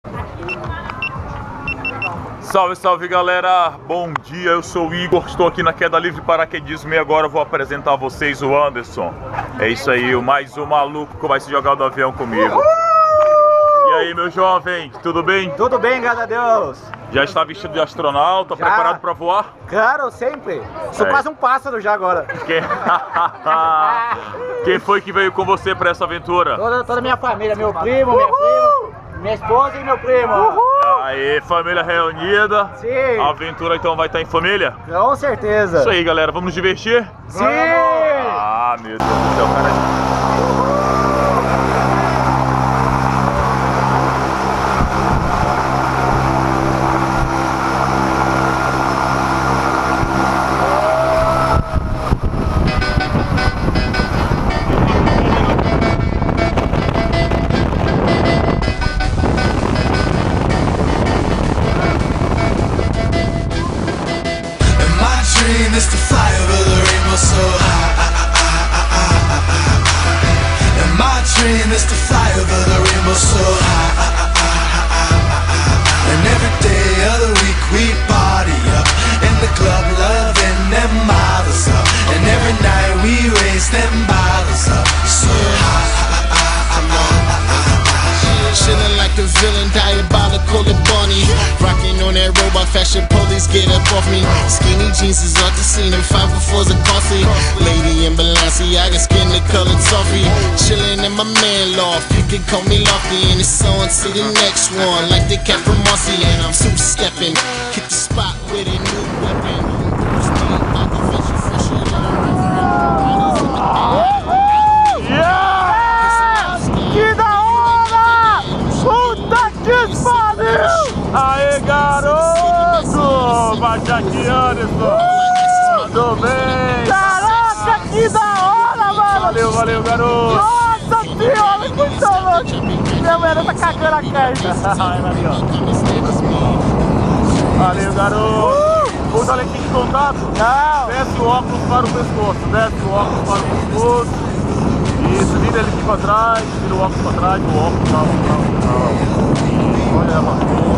Salve, salve galera, bom dia, eu sou o Igor, estou aqui na Queda Livre Paraquedismo e agora eu vou apresentar a vocês o Anderson. É isso aí, mais um maluco que vai se jogar do avião comigo. E aí, meu jovem, tudo bem? Tudo bem, graças a Deus. Já está vestido de astronauta, preparado para voar? Claro, sempre. Sou quase um pássaro já agora. Quem foi que veio com você para essa aventura? Toda a minha família, meu primo, minha prima, minha esposa e meu primo. Aí, família reunida. Sim. A aventura então vai estar em família? Com certeza. Isso aí, galera, vamos nos divertir? Sim. Ah, meu Deus do céu, cara. Is to fly over the rainbow so high. And my dream is to fly over the rainbow so high. And every day of the week we party up in the club, loving them models up. And every night we raise them bottles up so high. Chillin' like the villain, diabolical and bunny. Rockin' on that robot fashion, police get up off me. Skinny jeans is off the scene and 504's are costly. Lady in Balenciaga, skin the colored toffee. Chillin' in my man loft, you can call me Lofty. And it's on to the next one, like the cat from Mossy. And I'm super steppin', hit the spot with a new weapon. Aê, garoto! Bate aqui, Anderson! Tudo bem? Caraca, que da hora, mano! Valeu, garoto! Nossa senhora, muito louco! Minha mulher tá cagando a caixa! Valeu, garoto! Usa a lentinha de contato? Não! Desce o óculos para o pescoço, desce o óculos para o pescoço. Isso, vira ele aqui para trás, vira o óculos para trás, o óculos, olha, mano.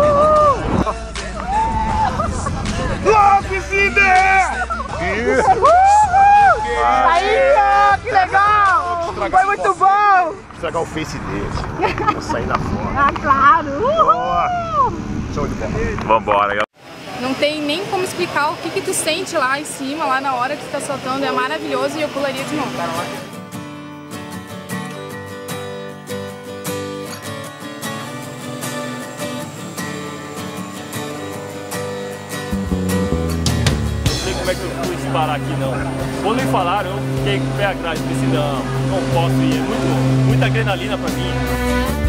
Logo se der! Aí, ó, que legal! Foi muito bom! Estragar o face dele. Vou sair da fora. Ah, claro! Show de bola. Vambora, galera. Não tem nem como explicar o que tu sente lá em cima, lá na hora que tu tá soltando. É maravilhoso e eu pularia de novo. Como é que eu fui disparar aqui não? Quando me falaram, eu fiquei com o pé atrás, disse não posso ir, é muita adrenalina pra mim.